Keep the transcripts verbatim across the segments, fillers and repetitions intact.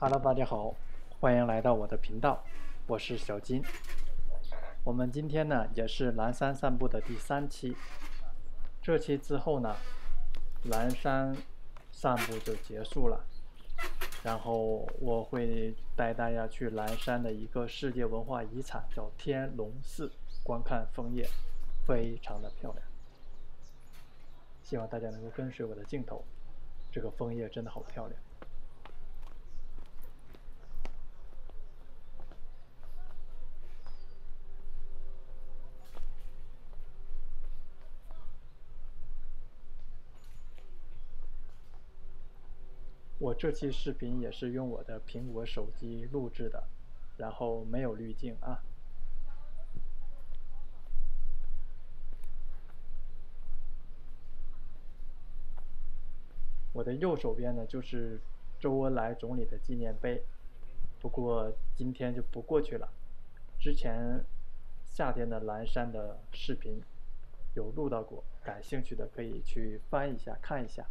Hello，大家好，欢迎来到我的频道，我是小金。我们今天呢也是蓝山散步的第三期，这期之后呢，蓝山散步就结束了，然后我会带大家去蓝山的一个世界文化遗产，叫天龙寺，观看枫叶，非常的漂亮。希望大家能够跟随我的镜头，这个枫叶真的好漂亮。我这期视频也是用我的苹果手机录制的，然后没有滤镜啊。我的右手边呢就是周恩来总理的纪念碑，不过今天就不过去了。之前夏天的蓝山的视频有录到过，感兴趣的可以去翻一下看一下。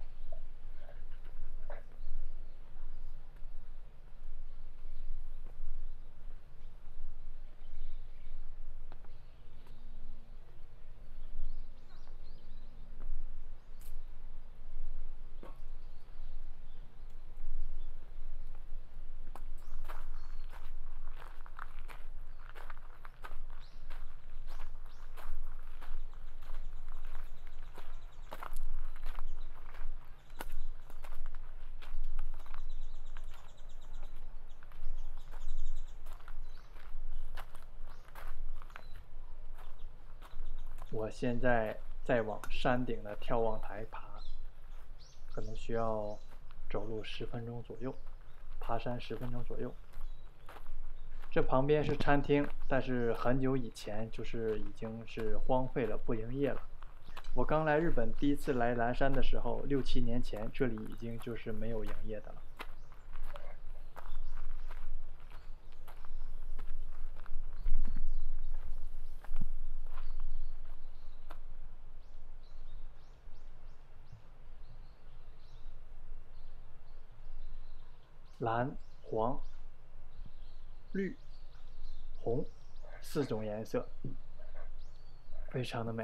我现在在往山顶的眺望台爬，可能需要走路十分钟左右，爬山十分钟左右。这旁边是餐厅，但是很久以前就是已经是荒废了，不营业了。我刚来日本第一次来蓝山的时候，六七年前，这里已经就是没有营业的了。蓝、黄、绿、红四种颜色，非常的美。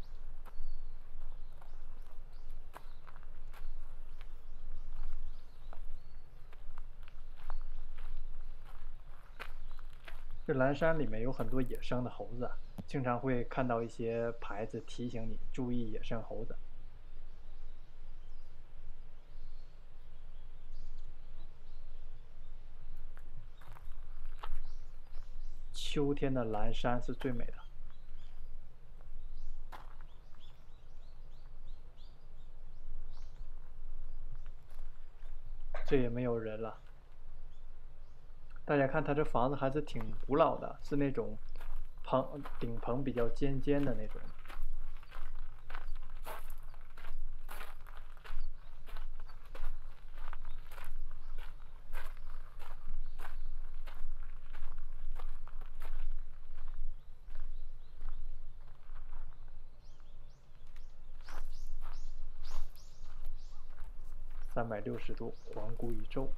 这蓝山里面有很多野生的猴子，经常会看到一些牌子提醒你注意野生猴子。秋天的蓝山是最美的。这也没有人了。大家看，它这房子还是挺古老的，是那种棚顶棚比较尖尖的那种。三百六十度环顾宇宙。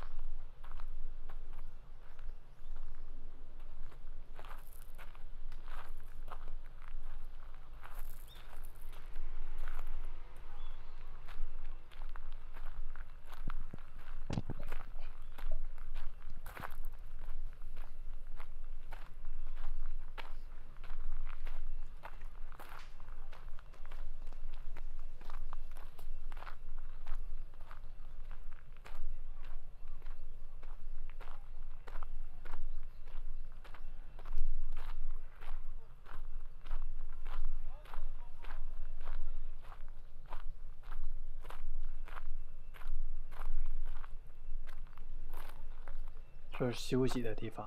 这是休息的地方。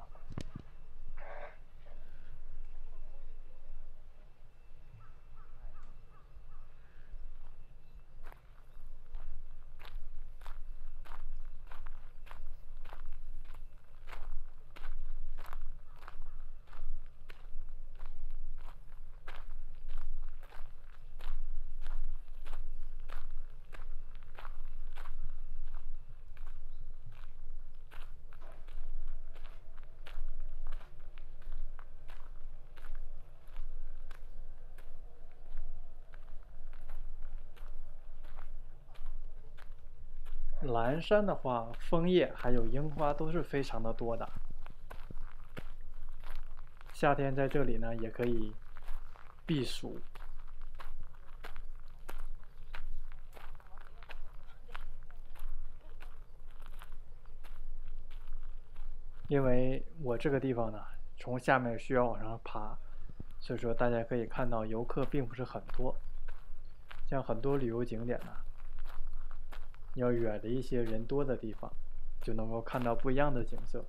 蓝山的话，枫叶还有樱花都是非常的多的。夏天在这里呢，也可以避暑。因为我这个地方呢，从下面需要往上爬，所以说大家可以看到游客并不是很多。像很多旅游景点呢，要远离一些人多的地方，就能够看到不一样的景色。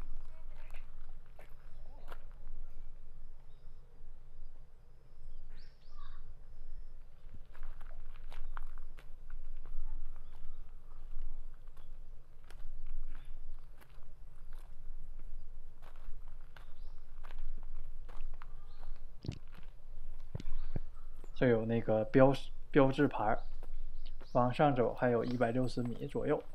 就有那个标标志牌，往上走还有一百六十米左右。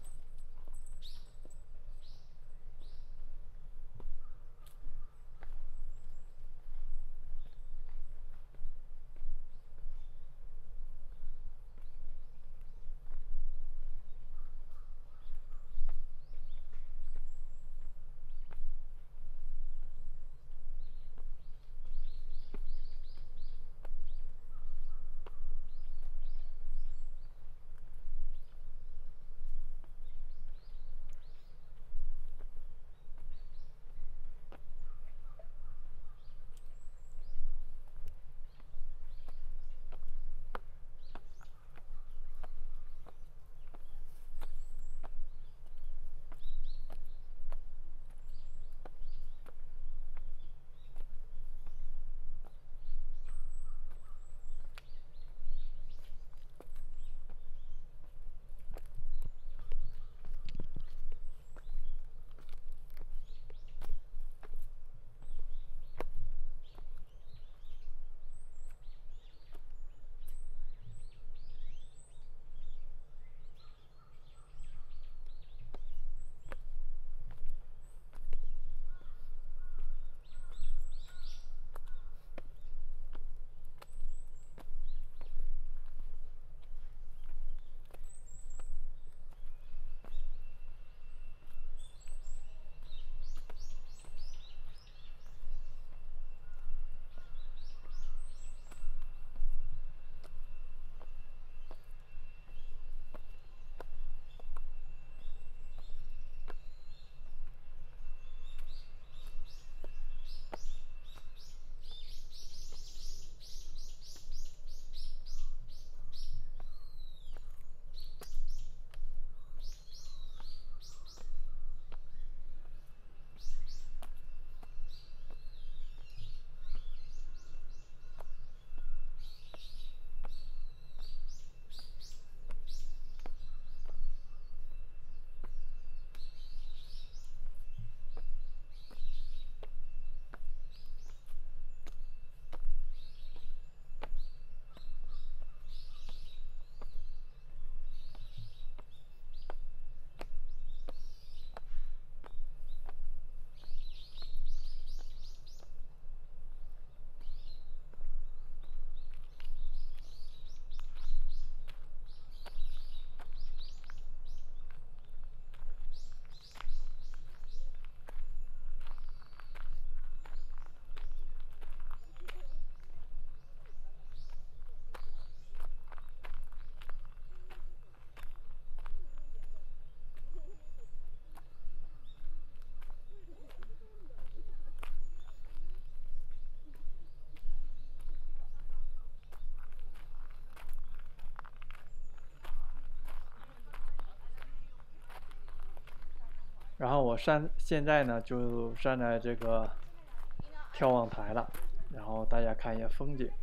然后我站现在呢就站在这个眺望台了，然后大家看一下风景。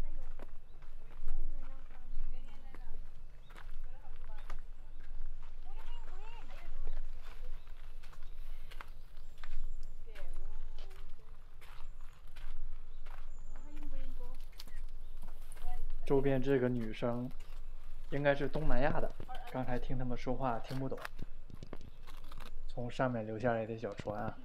周边这个女生应该是东南亚的，刚才听他们说话听不懂。从上面流下来的小船啊。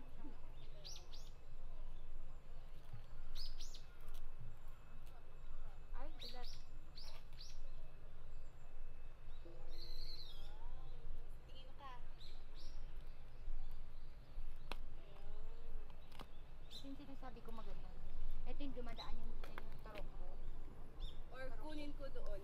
sabi ko maganda. Ito yung dumadaan yung, yung taroko. Or kunin ko doon.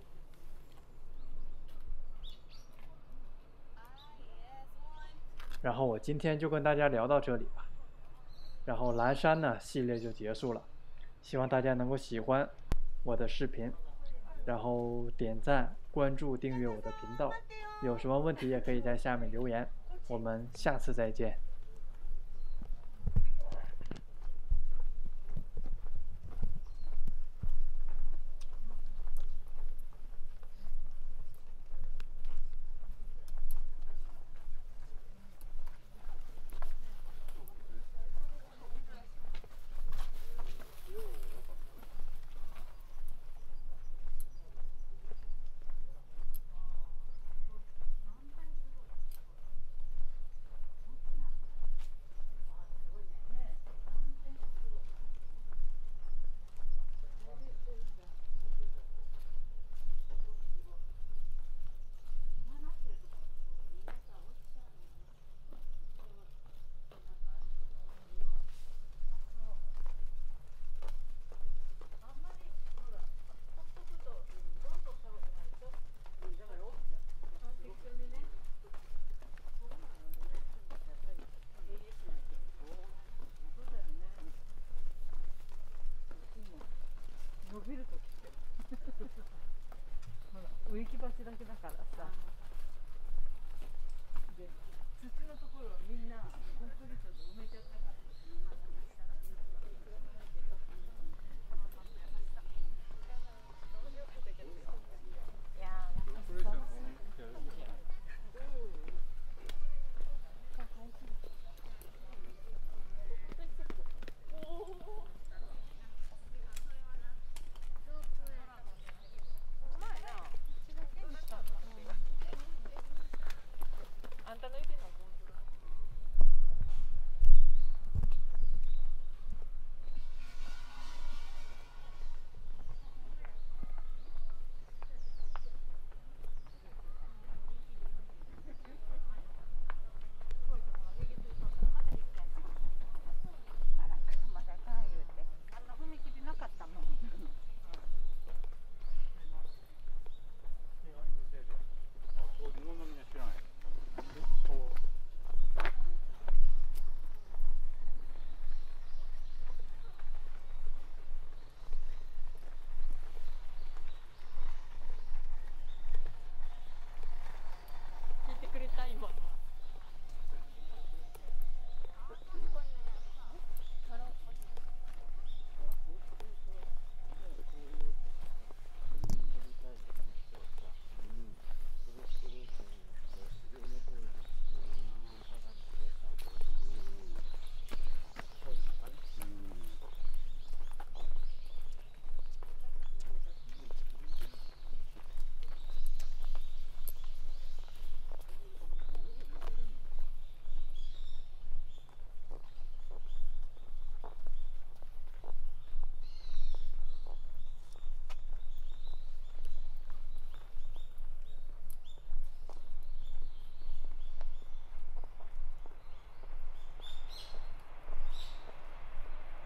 Ah, yes, one. 然后我今天就跟大家聊到这里吧。然后蓝山呢系列就结束了，希望大家能够喜欢我的视频，然后点赞、关注、订阅我的频道。有什么问题也可以在下面留言，我们下次再见。